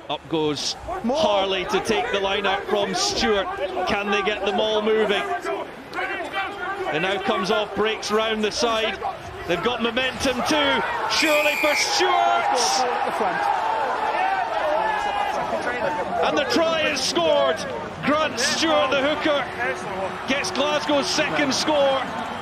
Up goes Harley to take the line out from Stewart. Can they get the ball moving? It now comes off, breaks round the side. They've got momentum too. Surely for Stewart! And the try is scored. Grant Stewart, the hooker, gets Glasgow's second score.